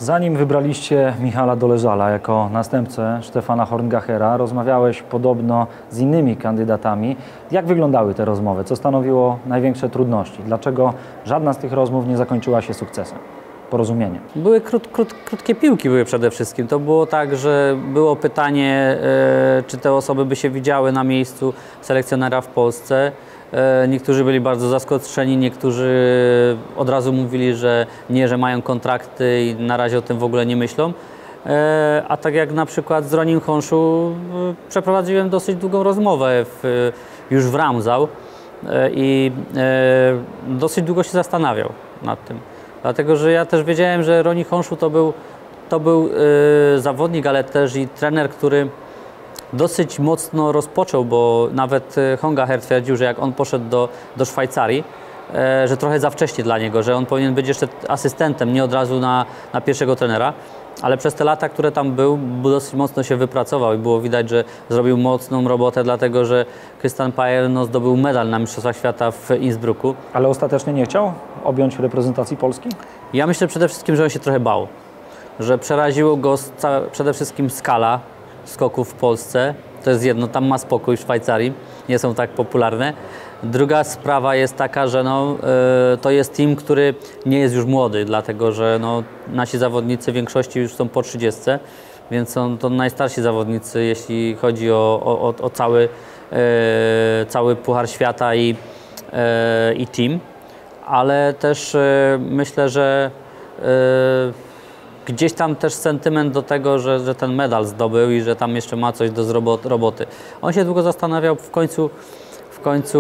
Zanim wybraliście Michala Doleżala jako następcę Stefana Horngachera, rozmawiałeś podobno z innymi kandydatami. Jak wyglądały te rozmowy? Co stanowiło największe trudności? Dlaczego żadna z tych rozmów nie zakończyła się sukcesem, porozumieniem? Były krótkie piłki były przede wszystkim. To było tak, że było pytanie, czy te osoby by się widziały na miejscu selekcjonera w Polsce. Niektórzy byli bardzo zaskoczeni, niektórzy od razu mówili, że nie, że mają kontrakty i na razie o tym w ogóle nie myślą. A tak jak na przykład z Ronim Honszu przeprowadziłem dosyć długą rozmowę już w Ramsau i dosyć długo się zastanawiał nad tym. Dlatego, że ja też wiedziałem, że Roni Honszu to był zawodnik, ale też i trener, który dosyć mocno rozpoczął, bo nawet Horngacher twierdził, że jak on poszedł do Szwajcarii, że trochę za wcześnie dla niego, że on powinien być jeszcze asystentem, nie od razu na pierwszego trenera. Ale przez te lata, które tam był, dosyć mocno się wypracował i było widać, że zrobił mocną robotę, dlatego że Christian Pajer zdobył medal na Mistrzostwach Świata w Innsbrucku. Ale ostatecznie nie chciał objąć reprezentacji Polski? Ja myślę przede wszystkim, że on się trochę bał, że przeraziło go przede wszystkim skala skoków w Polsce. To jest jedno, tam ma spokój w Szwajcarii, nie są tak popularne. Druga sprawa jest taka, że to jest team, który nie jest już młody, dlatego że nasi zawodnicy w większości już są po 30, więc są to najstarsi zawodnicy, jeśli chodzi o cały Puchar Świata i team. Ale też myślę, że gdzieś tam też sentyment do tego, że ten medal zdobył i że tam jeszcze ma coś do roboty. On się długo zastanawiał, w końcu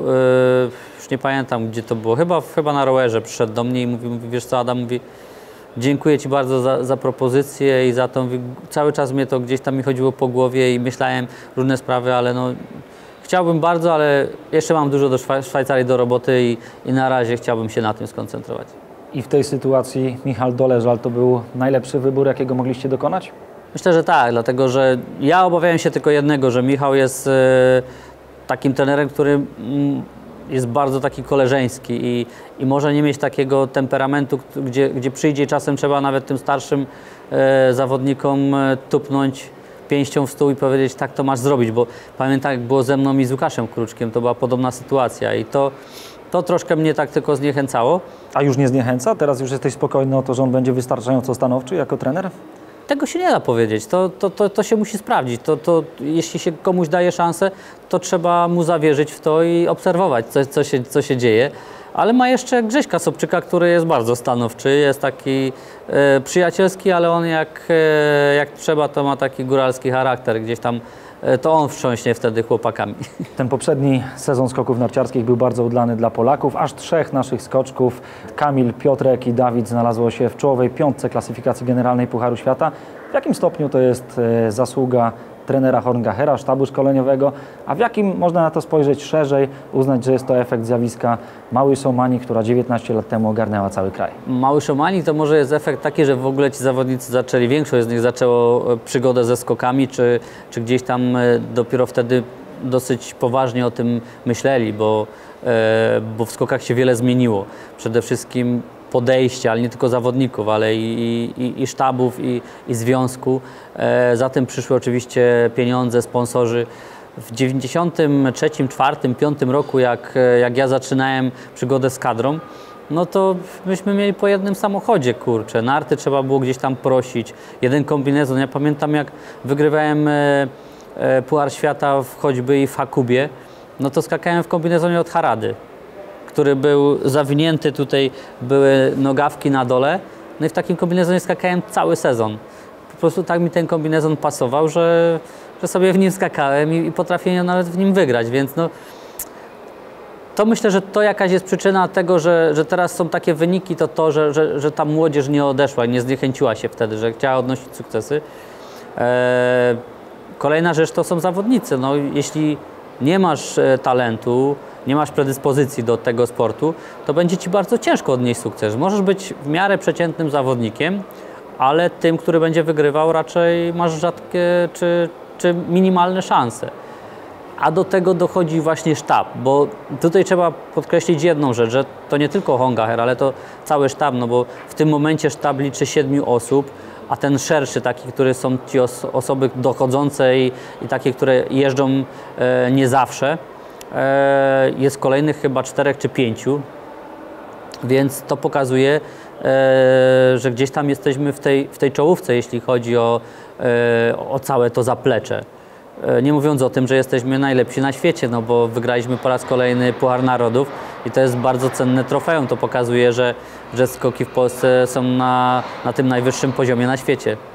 już nie pamiętam, gdzie to było, chyba na rowerze przyszedł do mnie i mówi, wiesz co, Adam, mówi, dziękuję Ci bardzo za propozycję i za to, mówi, cały czas mnie to gdzieś tam mi chodziło po głowie i myślałem różne sprawy, ale chciałbym bardzo, ale jeszcze mam dużo do Szwajcarii do roboty i na razie chciałbym się na tym skoncentrować. I w tej sytuacji Michal Doleżal to był najlepszy wybór, jakiego mogliście dokonać? Myślę, że tak, dlatego że ja obawiałem się tylko jednego, że Michał jest takim trenerem, który jest bardzo taki koleżeński i może nie mieć takiego temperamentu, gdzie przyjdzie czasem trzeba nawet tym starszym zawodnikom tupnąć pięścią w stół i powiedzieć, tak to masz zrobić, bo pamiętam, jak było ze mną i z Łukaszem Kruczkiem, to była podobna sytuacja i to troszkę mnie tak tylko zniechęcało. A już nie zniechęca? Teraz już jesteś spokojny o to, że on będzie wystarczająco stanowczy jako trener? Tego się nie da powiedzieć, to się musi sprawdzić. Jeśli się komuś daje szansę, to trzeba mu zawierzyć w to i obserwować, co się dzieje. Ale ma jeszcze Grześka Sobczyka, który jest bardzo stanowczy, jest taki przyjacielski, ale on jak trzeba, to ma taki góralski charakter, gdzieś tam to on wstrząśnie wtedy chłopakami. Ten poprzedni sezon skoków narciarskich był bardzo udany dla Polaków. Aż 3 naszych skoczków, Kamil, Piotrek i Dawid, znalazło się w czołowej 5 klasyfikacji generalnej Pucharu Świata. W jakim stopniu to jest zasługa trenera Horngachera, sztabu szkoleniowego, a w jakim można na to spojrzeć szerzej, uznać, że jest to efekt zjawiska Małej Szomani, która 19 lat temu ogarnęła cały kraj? Małej Szomani to może jest efekt taki, że w ogóle ci zawodnicy większość z nich zaczęło przygodę ze skokami, czy gdzieś tam dopiero wtedy dosyć poważnie o tym myśleli, bo w skokach się wiele zmieniło. Przede wszystkim podejście, ale nie tylko zawodników, ale i sztabów, i związku. Za tym przyszły oczywiście pieniądze, sponsorzy. W 93, 4, 5 roku, jak ja zaczynałem przygodę z kadrą, to myśmy mieli po jednym samochodzie, kurczę. Narty trzeba było gdzieś tam prosić. Jeden kombinezon. Ja pamiętam, jak wygrywałem Puchar Świata choćby i w Hakubie, to skakałem w kombinezonie od Harady, który był zawinięty, tutaj były nogawki na dole. I w takim kombinezonie skakałem cały sezon. Po prostu tak mi ten kombinezon pasował, że sobie w nim skakałem i potrafiłem nawet w nim wygrać, więc to myślę, że to jakaś jest przyczyna tego, że teraz są takie wyniki, to że ta młodzież nie odeszła, nie zniechęciła się wtedy, że chciała odnosić sukcesy. Kolejna rzecz to są zawodnicy. Jeśli nie masz talentu, nie masz predyspozycji do tego sportu, to będzie Ci bardzo ciężko odnieść sukces. Możesz być w miarę przeciętnym zawodnikiem, ale tym, który będzie wygrywał, raczej masz rzadkie czy minimalne szanse. A do tego dochodzi właśnie sztab, bo tutaj trzeba podkreślić jedną rzecz, że to nie tylko Honga Hair, ale to cały sztab, no bo w tym momencie sztab liczy 7 osób, a ten szerszy, taki, który są ci osoby dochodzące i takie, które jeżdżą nie zawsze, jest kolejnych chyba 4 czy 5, więc to pokazuje, że gdzieś tam jesteśmy w tej czołówce, jeśli chodzi o całe to zaplecze. Nie mówiąc o tym, że jesteśmy najlepsi na świecie, no bo wygraliśmy po raz kolejny Puchar Narodów i to jest bardzo cenne trofeum. To pokazuje, że skoki w Polsce są na tym najwyższym poziomie na świecie.